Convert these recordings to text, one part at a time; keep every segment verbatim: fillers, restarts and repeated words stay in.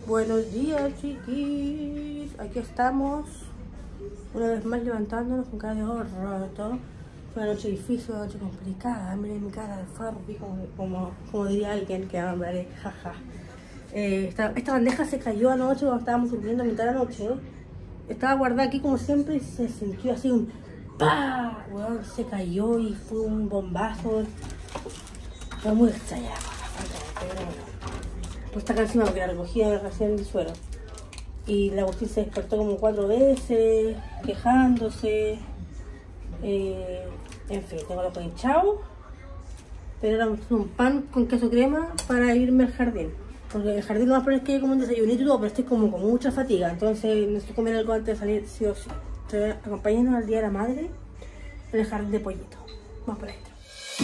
Buenos días, chiquis. Aquí estamos, una vez más levantándonos con cara de roto. Fue una noche difícil, una noche complicada. Miren mi cara de Farby, como, como, como diría alguien que hablaré, jaja. Eh, esta, esta bandeja se cayó anoche cuando estábamos durmiendo a mitad de la noche. ¿eh? Estaba guardada aquí como siempre y se sintió así un ¡pah! Bueno, se cayó y fue un bombazo. Fue muy extraña la cosa, pero bueno. Pues está acá encima porque la recogía recién del suelo. Y la Agustín se despertó como cuatro veces, quejándose. Eh, en fin, tengo los ojos hinchados. Pero ahora me puse un pan con queso crema para irme al jardín. Porque el jardín lo más probable es que haya como un desayunito y todo, pero estoy como con mucha fatiga. Entonces necesito comer algo antes de salir, sí o sí. Entonces, acompáñenos al Día de la Madre en el jardín de Pollito. Vamos por adentro.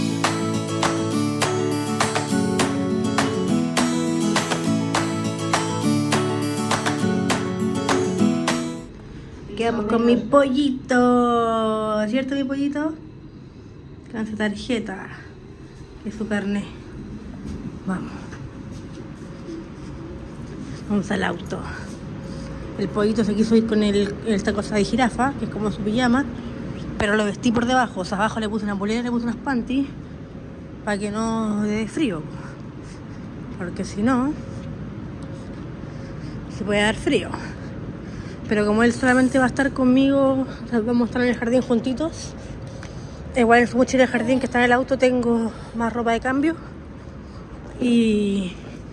Quedamos con mi pollito, ¿cierto mi pollito? Con su tarjeta y su carnet. Vamos. Vamos al auto. El pollito se quiso ir con el, esta cosa de jirafa, que es como su pijama, pero lo vestí por debajo. O sea, abajo le puse una polera, le puse unas panties para que no dé frío. Porque si no, se puede dar frío. Pero como él solamente va a estar conmigo, o sea, vamos a estar en el jardín juntitos. Igual en su mochila de jardín que está en el auto tengo más ropa de cambio. Y,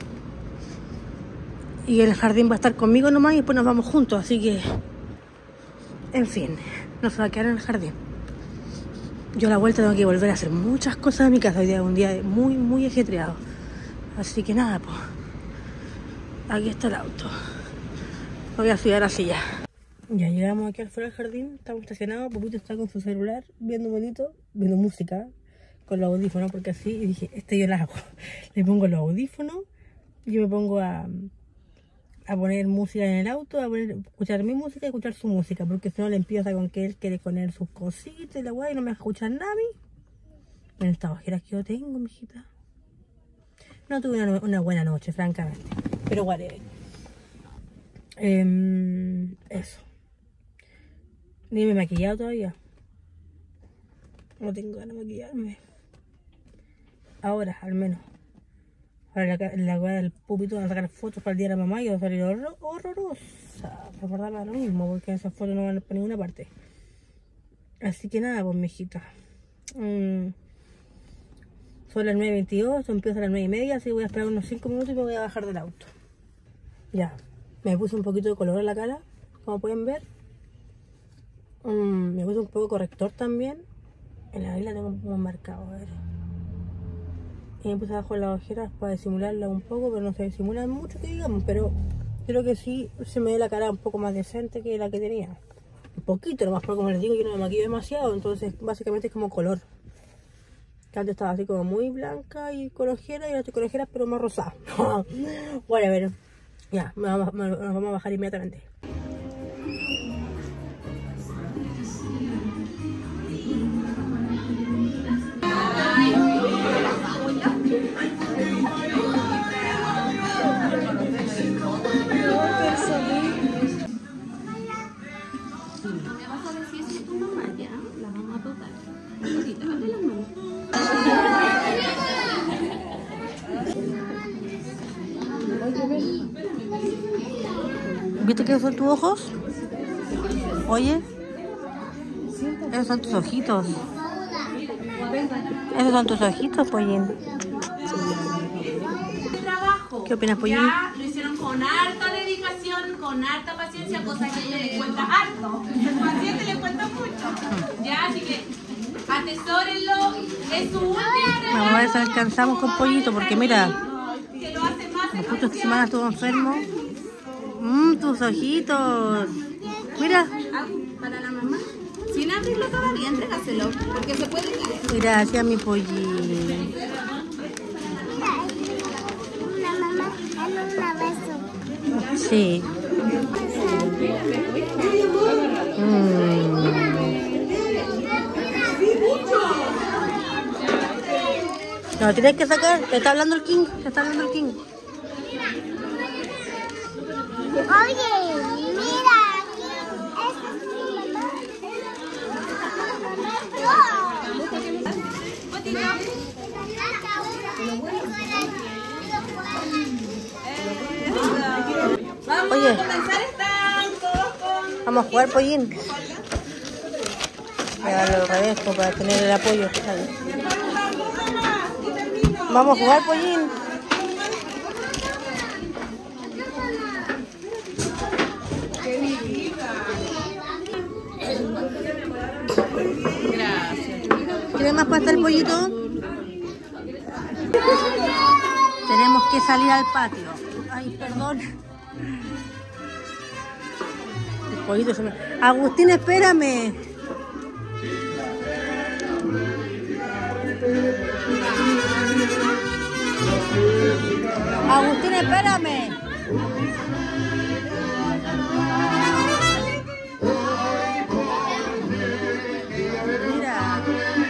y en el jardín va a estar conmigo nomás y después nos vamos juntos. Así que, en fin, no se va a quedar en el jardín. Yo a la vuelta tengo que volver a hacer muchas cosas en mi casa. Hoy día es un día muy, muy ajetreado. Así que nada, pues, aquí está el auto. Voy a subir así ya. Ya llegamos aquí al fuera del jardín, estamos estacionados. Popito está con su celular viendo bonito, viendo música con los audífonos, porque así, y dije, este yo la hago. Le pongo los audífonos, yo me pongo a, a poner música en el auto, a poner, escuchar mi música y escuchar su música, porque si no le empieza con que él quiere poner sus cositas y la guay y no me deja escuchar nada a mí. En estas ojeras que yo tengo, mijita. No tuve una, una buena noche, francamente, pero whatever. Eh, eso. Ni me he maquillado todavía. No tengo ganas de maquillarme. Ahora, al menos. Ahora la, la weá del pupito van a sacar fotos para el día de la mamá y va a salir horror, horrorosa. Recordarme lo mismo, porque esas fotos no van para ninguna parte. Así que nada, pues, mijita. Mm. Son las nueve veintidós, empieza a las nueve y media, así que voy a esperar unos cinco minutos y me voy a bajar del auto. Ya. Me puse un poquito de color en la cara, como pueden ver. Um, me puse un poco de corrector también. En la isla tengo un poco marcado, a ver. Y me puse abajo las ojeras para disimularla un poco, pero no se disimulan mucho, que digamos. Pero creo que sí se me ve la cara un poco más decente que la que tenía. Un poquito nomás, porque como les digo, yo no me maquillo demasiado. Entonces básicamente es como color. Que antes estaba así como muy blanca y con ojeras, y ahora estoy con ojeras pero más rosada. Bueno, a ver. Ya, nos vamos, nos vamos a bajar inmediatamente. Me vas a decir si es tu mamá, ya. La vamos a tocar. Ahorita, abre las manos. ¿Viste que son tus ojos? Oye, esos son tus ojitos. Esos son tus ojitos, Pollín. ¿Qué opinas, Pollín? Ya lo hicieron con harta dedicación, con harta paciencia, cosa que a ella le cuenta harto. El paciente le cuenta mucho. Ya, así que atesórenlo. Es su última. Vamos a ver si alcanzamos con Pollito, porque mira, Que lo hace más justo esta semana estuvo enfermo. Mmm, tus ojitos. Mira. para la mamá. Sin abrirlo todavía, entrégaselo, porque se puede caer. Gracias, mi Pollín. La mamá, dale un abrazo. Sí. Mm. No, tienes que sacar. Te está hablando el King. Te está hablando el King. Oye, mira, aquí. Esta es mi mamá. Vamos Oye. a comenzar están todos con... Vamos a jugar pollín. Voy a darle al revés pues, para tener el apoyo. Ahí. Vamos a jugar pollín. ¿Quiere más pasta el pollito? Tenemos que salir al patio. Ay, perdón. El pollito se me... Agustín, espérame. Agustín, espérame. Mira.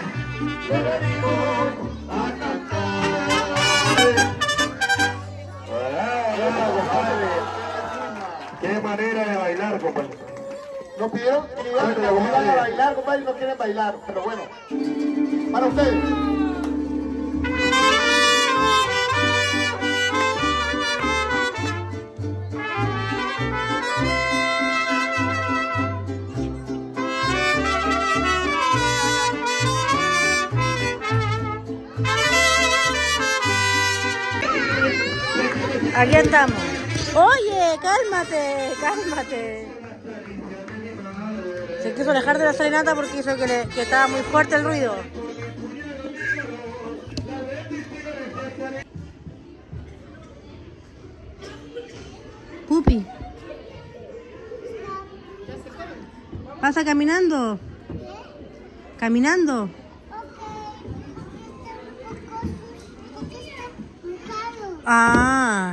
Qué manera de bailar, compadre. Nos pidieron que iban que iban a bailar, compadre, y no quieren bailar, pero bueno, para ustedes. Aquí estamos. Oye, cálmate, cálmate. Se quiso alejar de la serenata porque hizo que, le, que estaba muy fuerte el ruido. Pupi. ¿Pasa caminando? ¿Caminando? Ah.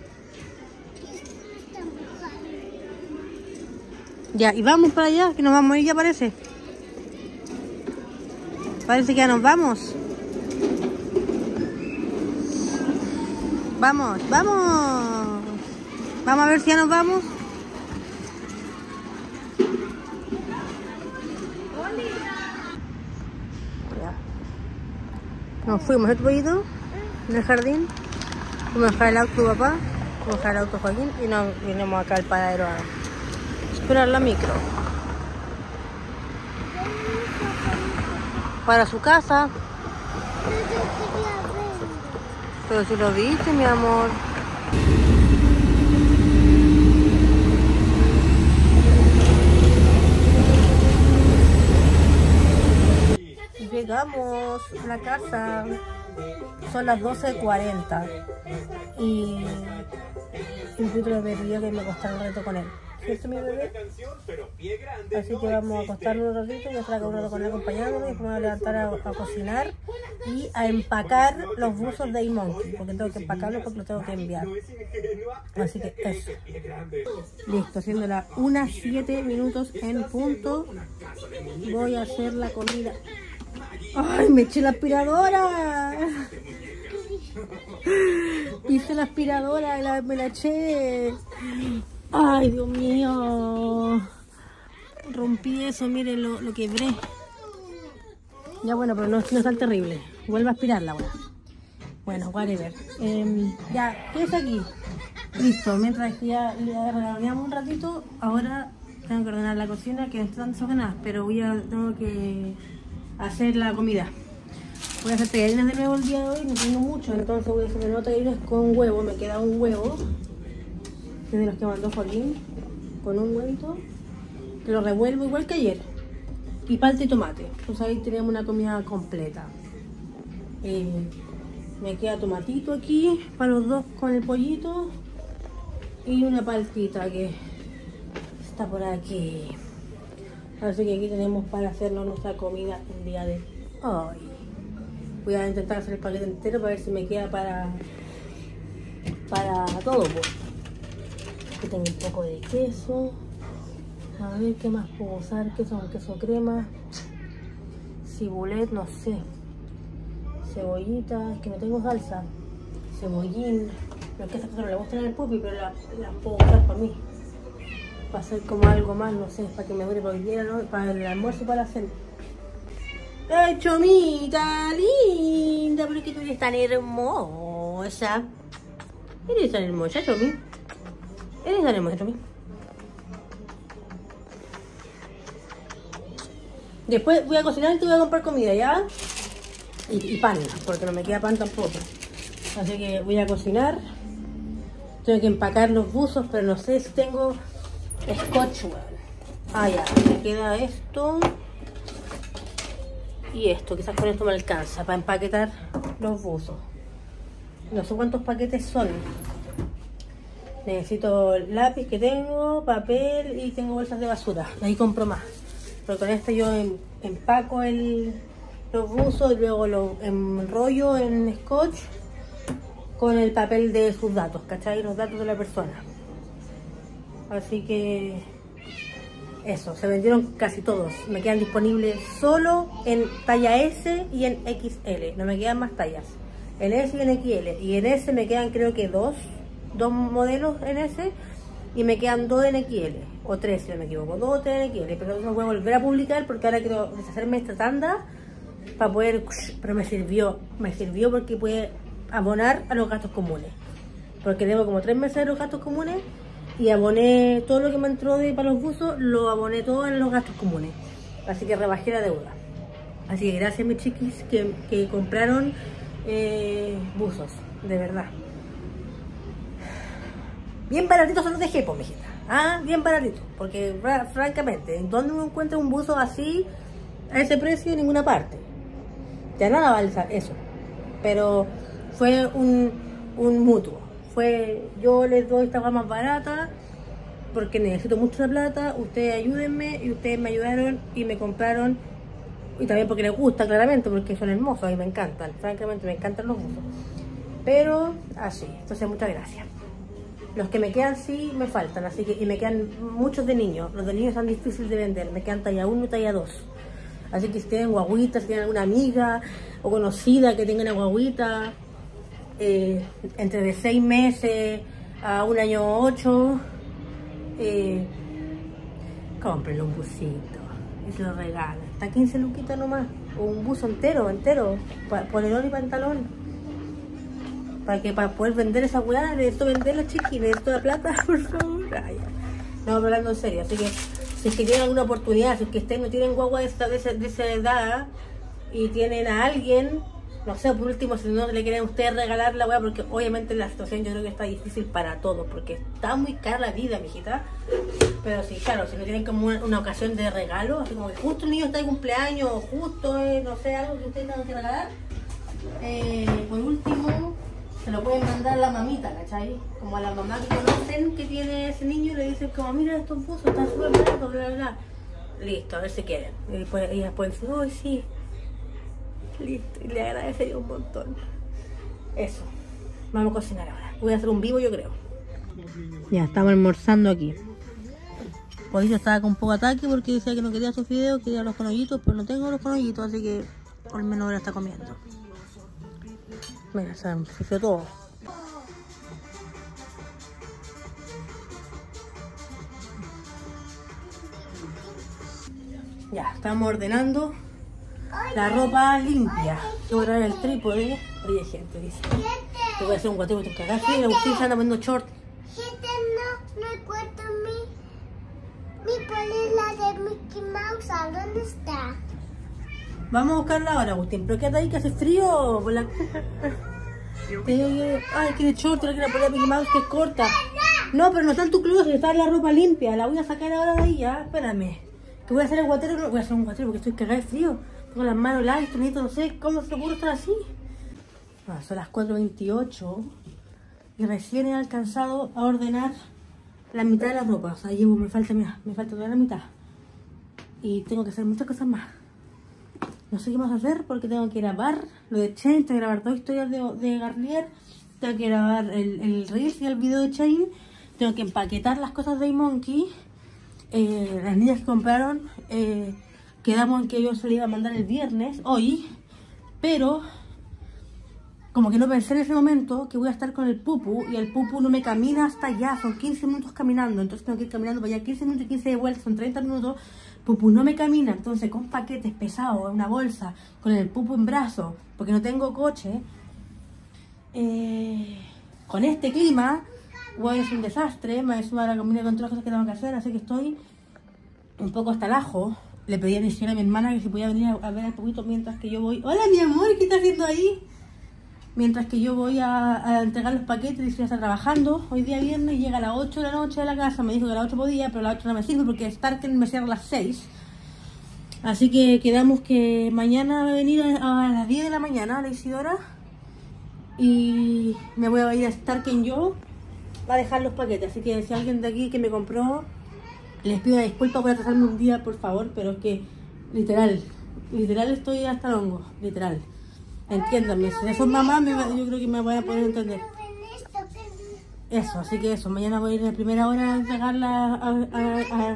Ya, y vamos para allá, que nos vamos a ir, ya parece. Parece que ya nos vamos. Vamos, vamos. Vamos a ver si ya nos vamos. Ya. Nos fuimos el pollito en el jardín. Fuimos a dejar el auto papá, fuimos a dejar el auto Joaquín y nos vinimos acá al paradero a esperar la micro. Para su casa. Pero si lo viste, mi amor. Llegamos a la casa. Son las doce cuarenta y un poquito de bebé que me costó un reto con él. ¿Cierto, mi bebé? Así que vamos a acostarnos un ratito y a estar un rato con él acompañándome y después me voy a levantar a, a cocinar y a empacar los buzos de iMonkey porque tengo que empacarlos porque los tengo que enviar. Así que eso. Listo, siendo las una siete minutos en punto. Voy a hacer la comida. ¡Ay, me eché la aspiradora! Hice la aspiradora y la, me la eché. ¡Ay, Dios mío! Rompí eso, miren, lo, lo quebré. Ya bueno, pero no, no es tan terrible. Vuelve a aspirarla ahora. Bueno, whatever. Eh, ya, ¿qué es aquí? Listo, mientras que ya le regañamos un ratito, ahora tengo que ordenar la cocina, que no están desordenadas, pero voy a, tengo que hacer la comida. Voy a hacer tallarines de nuevo el día de hoy, no tengo mucho, entonces voy a hacer de nuevo tallarines con huevo. Me queda un huevo, que es de los que mandó Joaquín, con un huevito, que lo revuelvo igual que ayer, y palta y tomate. Entonces ahí tenemos una comida completa. Eh, me queda tomatito aquí para los dos con el pollito y una paltita que está por aquí. Así que aquí tenemos para hacernos nuestra comida el día de hoy. Voy a intentar hacer el paquete entero para ver si me queda para para todo. Pues. Aquí tengo un poco de queso. A ver qué más puedo usar. Queso, queso crema. Cibulet, no sé. Cebollita, es que no tengo salsa. Cebollín. No es que esas cosas no le gustan al pupi, pero las la puedo usar para mí. Para hacer como algo más, no sé, para que me dure para el día, ¿no? Para el almuerzo y para la cena. ¡Ay, Chomita, linda! ¿Por qué tú eres tan hermosa? Eres tan hermosa, Chomi. Eres tan hermosa, Chomi. Después voy a cocinar y te voy a comprar comida, ¿ya? Y, y pan, porque no me queda pan tampoco. Así que voy a cocinar. Tengo que empacar los buzos, pero no sé si tengo scotch, weón. Ah, ya, me queda esto. Y esto, quizás con esto me alcanza para empaquetar los buzos. No sé cuántos paquetes son. Necesito lápiz que tengo, papel y tengo bolsas de basura. Ahí compro más. Pero con esto yo empaco el, los buzos y luego los enrollo en scotch con el papel de sus datos, ¿cachai? Los datos de la persona. Así que eso, se vendieron casi todos. Me quedan disponibles solo en talla S y en equis ele. No me quedan más tallas. En S y en equis ele. Y en S me quedan creo que dos, dos modelos en S. Y me quedan dos en equis ele. O tres si no me equivoco. Dos o tres en equis ele. Pero no voy a volver a publicar porque ahora quiero deshacerme esta tanda. Para poder... Pero me sirvió. Me sirvió porque puede abonar a los gastos comunes. Porque debo como tres meses de los gastos comunes. Y aboné todo lo que me entró de para los buzos, lo aboné todo en los gastos comunes. Así que rebajé la deuda. Así que gracias mis chiquis que, que compraron eh, buzos, de verdad. Bien baratitos son los de Jepo, mijita. Ah, bien baratitos. Porque francamente, ¿en dónde uno encuentra un buzo así a ese precio? En ninguna parte. Ya nada vale eso. Pero fue un, un mutuo. Fue, yo les doy esta más barata porque necesito mucha plata, ustedes ayúdenme y ustedes me ayudaron y me compraron, y también porque les gusta claramente, porque son hermosos y me encantan, francamente me encantan los buzos, pero así, entonces muchas gracias. Los que me quedan sí me faltan, así que, y me quedan muchos de niños, los de niños son difíciles de vender, me quedan talla uno y talla dos, así que si tienen guaguitas, si tienen alguna amiga o conocida que tenga una guaguita, Eh, entre de seis meses a un año ocho, eh, cómprenle un busito y se lo regalan. Hasta quince luquitas nomás, o un buzo entero, entero, polerón y pantalón. Para que para poder vender esa weá, necesito venderla, chiqui, necesito la plata, por favor. Ay, no, hablando en serio, así que si es que tienen alguna oportunidad, si es que ustedes no tienen guagua de esa, de esa, de esa edad y tienen a alguien, no sé, por último, si no le quieren ustedes regalar la weá, porque obviamente la situación yo creo que está difícil para todos, porque está muy cara la vida, mijita. Pero sí, claro, si no tienen como una, una ocasión de regalo, así como que justo el niño está de cumpleaños, o justo, eh, no sé, algo que ustedes tengan que regalar, eh, por último, se lo pueden mandar a la mamita, ¿cachai? Como a la mamá que conocen que tiene ese niño, le dicen como, mira estos buzos, están súper baratos, bla, bla, bla. Listo, a ver si quieren. Y después, y después dicen, oh, sí. Listo, y le agradecería un montón. Eso, vamos a cocinar ahora. Voy a hacer un vivo, yo creo. Ya, estamos almorzando aquí. Polillo estaba con poco ataque porque decía que no quería sus fideos, quería los conollitos, pero no tengo los conollitos, así que al menos ahora está comiendo. Mira, se ensució todo. Ya, estamos ordenando la ropa limpia. Voy a traer el trípode. Oye, gente, dice. Te voy a hacer un guateo de tus cagas. Sí, Agustín se anda poniendo short. Gente, no, no encuentro mi, mi polera de Mickey Mouse. ¿Dónde está? Vamos a buscarla ahora, Agustín. Pero quédate ahí que hace frío. Por la... Te digo yo, ay, que de short, la que la polera de Mickey Mouse que es corta. No, pero no está en tu closet, está en la ropa limpia. La voy a sacar ahora de ahí, ya. Espérame. Que voy a hacer el guatero. No, voy a hacer un guatero porque estoy cagada de frío. Tengo las manos largas, no sé cómo se te ocurre estar así. Ah, son las cuatro veintiocho y recién he alcanzado a ordenar la mitad de la ropa. O sea, llevo, me falta, mira, me falta toda la mitad. Y tengo que hacer muchas cosas más. No sé qué más hacer porque tengo que grabar lo de Chain, tengo que grabar dos historias de, de Garnier, tengo que grabar el, el Reels y el video de Chain, tengo que empaquetar las cosas de iMonkey. Eh, las niñas que compraron... Eh, quedamos en que yo se le iba a mandar el viernes, hoy, pero como que no pensé en ese momento que voy a estar con el pupu y el pupu no me camina hasta allá, son quince minutos caminando, entonces tengo que ir caminando para allá quince minutos y quince de vuelta, son treinta minutos, pupu no me camina, entonces con paquetes pesados en una bolsa, con el pupu en brazo, porque no tengo coche, eh, con este clima, bueno, es un desastre, me suma la comida con todas las cosas que tengo que hacer, así que estoy un poco hasta el ajo. Le pedí a mi señora, a mi hermana, que si podía venir a, a ver al pupito mientras que yo voy. Hola, mi amor, ¿qué estás haciendo ahí? Mientras que yo voy a, a entregar los paquetes y estoy hasta trabajando. Hoy día viernes llega a las ocho de la noche de la casa. Me dijo que a las ocho podía, pero a las ocho no me sirve porque Starken me cierra a las seis. Así que quedamos que mañana va a venir a, a las diez de la mañana, la Isidora. Y me voy a ir a Starken yo a dejar los paquetes. Así que si alguien de aquí que me compró, les pido disculpas por atrasarme un día, por favor. Pero es que, literal, literal estoy hasta el hongo, literal. Entiéndanme, si son mamá, me va, yo creo que me voy a poder entender. Eso, así que eso, mañana voy a ir a primera hora a entregarla a, a, a,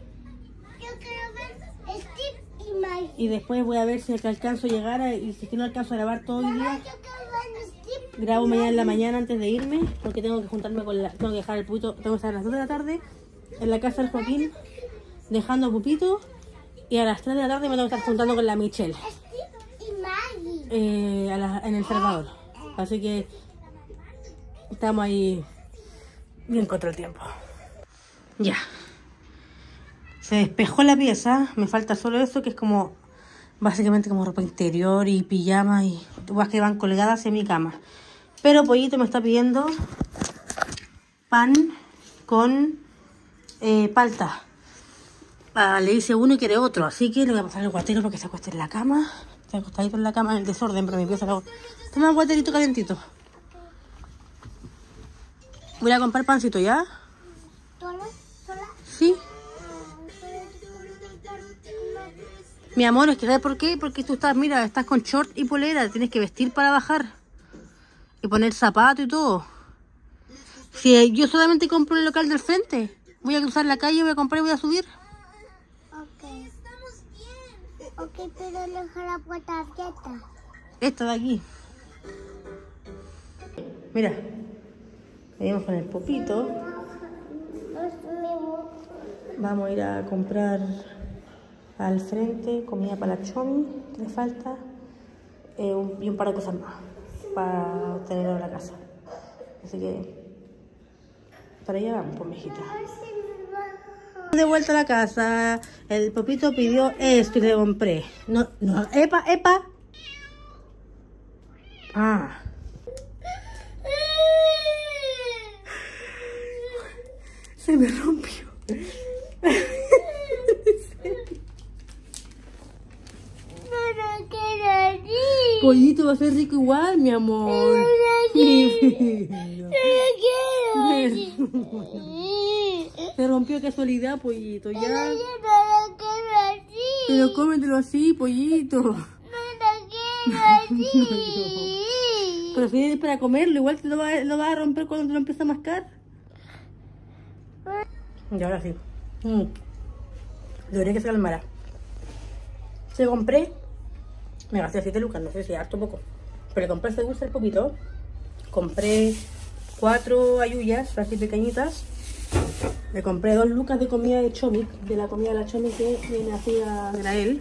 y después voy a ver si alcanzo a llegar a, y si no alcanzo a grabar todo el día, grabo mañana en la mañana antes de irme, porque tengo que juntarme con la, tengo que dejar el pupito, tengo que estar a las dos de la tarde en la casa del Joaquín, dejando a Pupito, y a las tres de la tarde me tengo que estar juntando con la Michelle. Eh, a la, en El Salvador, así que estamos ahí bien contra el tiempo. Ya se despejó la pieza, me falta solo eso, que es como básicamente como ropa interior y pijama y cosas que van colgadas en mi cama. Pero Pollito me está pidiendo pan con eh, palta. Ah, le hice uno y quiere otro, así que le voy a pasar el guatero para que se acueste en la cama. Está acostadito en la cama en el desorden, pero mi pieza la... Toma un guaterito calentito. Voy a comprar pancito, ¿ya? ¿Sola? ¿Sola? Sí. Mi amor, es que ¿sabes por qué? Porque tú estás, mira, estás con short y polera. Tienes que vestir para bajar. Y poner zapato y todo. Si yo solamente compro en el local del frente, voy a cruzar la calle, voy a comprar y voy a subir. Ok, pero deja la puerta abierta. Esta de aquí. Mira. Venimos con el Pupito. Vamos a ir a comprar al frente comida para la Chomi, que le falta. Eh, un, y un par de cosas más para tenerlo en la casa. Así que para allá vamos, pues, mijita. De vuelta a la casa, el Pupito pidió esto y le compré. No, no, epa, epa. Ah. Se me rompió. Pollito va a ser rico igual, mi amor. Se rompió casualidad, Pollito, ya. Pero yo no lo quiero así. Pero cómetelo así, Pollito. No lo quiero así. Pero si es para comerlo, igual te lo vas lo va a romper cuando te lo empiezas a mascar. Y ahora sí. Mm. Debería que se calmara. Se compré. Me gasté siete lucas, no sé si harto o poco. Pero le compré este dulce al Pupito. Compré cuatro ayuyas, así pequeñitas. Le compré dos lucas de comida de Chomic, de la comida de la Chomic que viene así a él.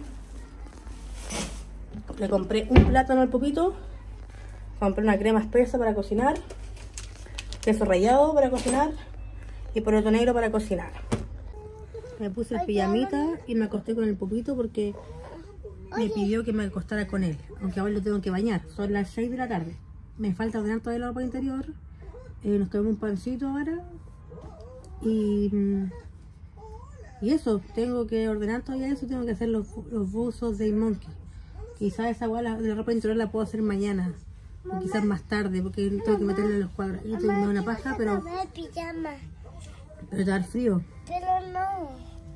Le compré un plátano al Pupito. Compré una crema espesa para cocinar. Queso rallado para cocinar. Y poroto negro para cocinar. Me puse el pijamita y me acosté con el Pupito porque me pidió que me acostara con él. Aunque ahora lo tengo que bañar. Son las seis de la tarde. Me falta ordenar toda la ropa interior. Eh, nos comemos un pancito ahora. Y, y eso, tengo que ordenar todavía eso. Tengo que hacer los, los buzos de Monkey. Quizás esa bola de la ropa interior la puedo hacer mañana. O quizás más tarde, porque tengo que meterle en los cuadraditos. Me da una paja, pero... Pero te va a dar frío. Pero no.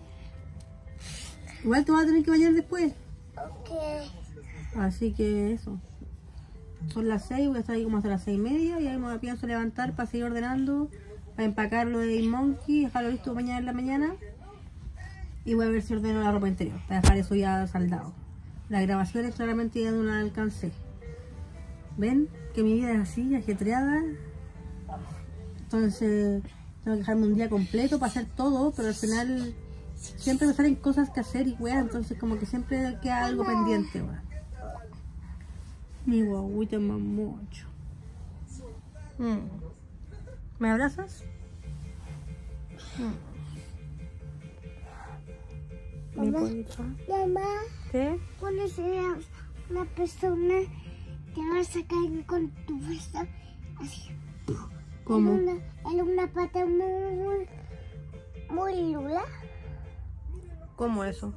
Igual te vas a tener que bañar después. Ok. Así que eso. Son las seis, voy a estar ahí como hasta las seis y media. Y ahí me pienso levantar para seguir ordenando. Para empacar lo de Monkey, dejarlo listo mañana en la mañana. Y voy a ver si ordeno la ropa interior. Para dejar eso ya saldado. Las grabaciones claramente ya no las alcancé. ¿Ven? que mi vida es así, ajetreada. Entonces tengo que dejarme un día completo para hacer todo, pero al final siempre me salen cosas que hacer y weá, entonces como que siempre queda algo pendiente, weá. Mi guaguita más mucho. Mm. ¿Me abrazas? Mm. Mi pollito. Mamá, ¿Qué? ¿cuándo será una persona que va a sacar con tu beso así? ¿Cómo? En una, en una pata muy, muy lula. ¿Cómo eso?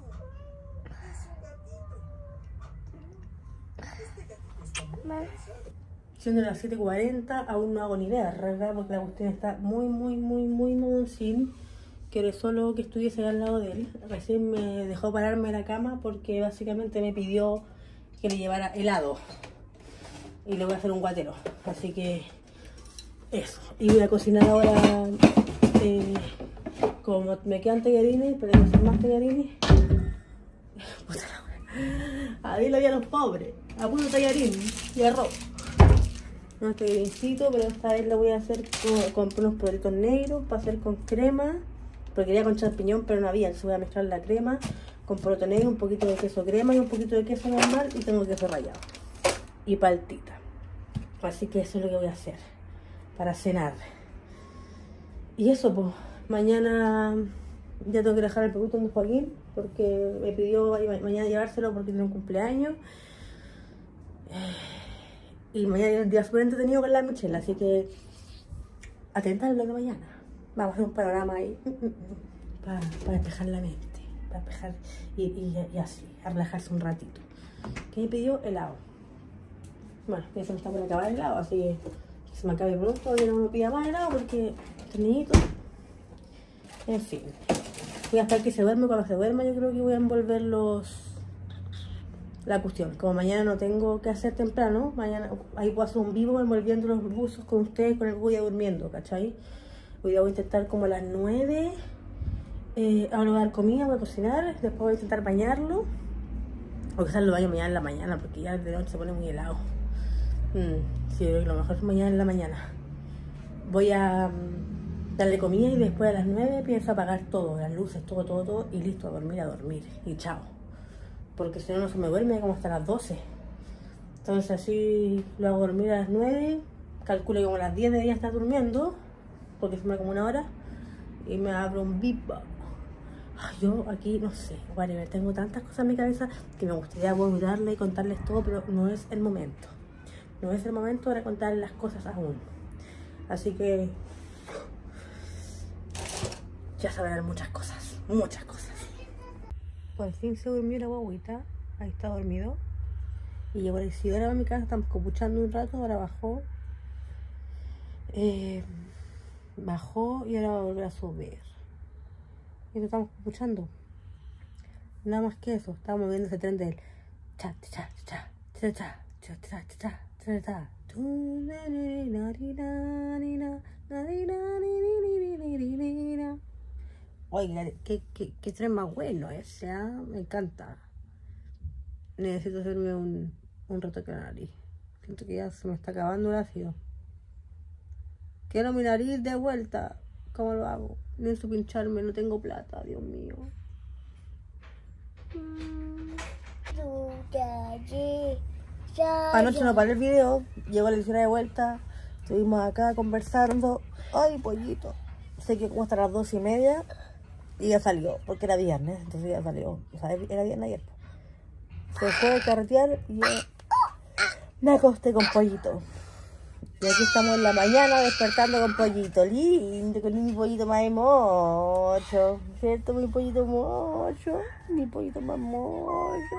Mamá. Siendo las siete cuarenta, aún no hago ni verga porque la cuestión está muy, muy, muy, muy moncín. Quiero solo que estuviese al lado de él. Recién me dejó pararme en la cama porque básicamente me pidió que le llevara helado. Y le voy a hacer un guatero. Así que eso. Y voy a cocinar ahora. Eh, como me quedan tallarines, pero voy a hacer más tallarines. Puta la wea. A dile a los pobres. A puro tallarín y arroz. No estoy biencito, pero esta vez lo voy a hacer con, con unos productos negros para hacer con crema. Porque quería con champiñón, pero no había. Entonces voy a mezclar la crema con poroto negro, un poquito de queso crema y un poquito de queso normal. Y tengo queso rallado. Y paltita. Así que eso es lo que voy a hacer para cenar. Y eso, pues, mañana ya tengo que dejar el producto de Joaquín. Porque me pidió mañana llevárselo porque tiene un cumpleaños. Y mañana es un día súper entretenido con la Michelle, así que atenta al vlog de mañana. Vamos a hacer un panorama ahí para, para despejar la mente, para despejar y, y, y así, a relajarse un ratito. ¿Qué me pidió? Helado. Bueno, ya se me está por acabar el helado, así que, que se me acabe pronto, que no me pida más helado porque este niñito. En fin, voy a esperar que se duerme. Cuando se duerma yo creo que voy a envolver los... la cuestión, como mañana no tengo que hacer temprano, mañana ahí puedo hacer un vivo envolviendo los buzos con ustedes, con el Buya durmiendo, ¿cachai? Hoy día voy a intentar como a las nueve, eh, ahora voy a dar comida, voy a cocinar, después voy a intentar bañarlo, o quizás lo baño mañana en la mañana, porque ya de noche se pone muy helado. Mm, sí, lo mejor es mañana en la mañana. Voy a um, darle comida y después a las nueve pienso apagar todo, las luces, todo, todo, todo, y listo, a dormir, a dormir, y chao. Porque si no, no se me duerme como hasta las doce. Entonces así lo hago dormir a las nueve. Calculo que como a las diez de día está durmiendo, porque se me da como una hora. Y me abro un bip. Ay, yo aquí no sé, whatever, tengo tantas cosas en mi cabeza que me gustaría volverle y contarles todo, pero no es el momento. No es el momento para contar las cosas aún. Así que ya sabrán muchas cosas, muchas cosas. Por fin se durmió la guaguita, ahí está dormido. Y llegó la Isidora a mi casa, estamos copuchando un rato, ahora bajó. Eh, bajó y ahora va a volver a subir. Y lo estamos copuchando. Nada más que eso, estamos viendo ese tren del cha cha cha cha cha cha cha cha cha cha. Oiga, ¿qué, qué, qué tren más bueno ese, ¿eh? Me encanta. Necesito hacerme un, un retoque de nariz. Siento que ya se me está acabando el ácido. Quiero mi nariz de vuelta. ¿Cómo lo hago? Necesito pincharme, no tengo plata, Dios mío. Anoche no paré el video, llegó la Isidora de vuelta. Estuvimos acá conversando. Ay, pollito. Sé que como hasta las dos y media. Y ya salió, porque era viernes, entonces ya salió. O sea, era viernes ayer. Se fue a carretear y yo me acosté con Pollito. Y aquí estamos en la mañana despertando con Pollito. Lindo, con mi pollito más mocho. ¿Cierto? Mi pollito mocho. Mi pollito más mocho.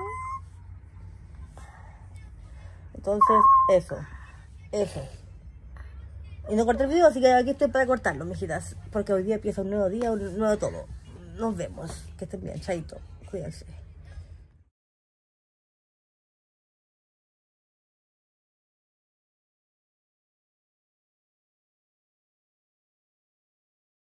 Entonces, eso. Eso. Y no corté el video, así que aquí estoy para cortarlo, mijitas. Porque hoy día empieza un nuevo día, un nuevo todo. Nos vemos. Que estén bien, chaito. Cuídense.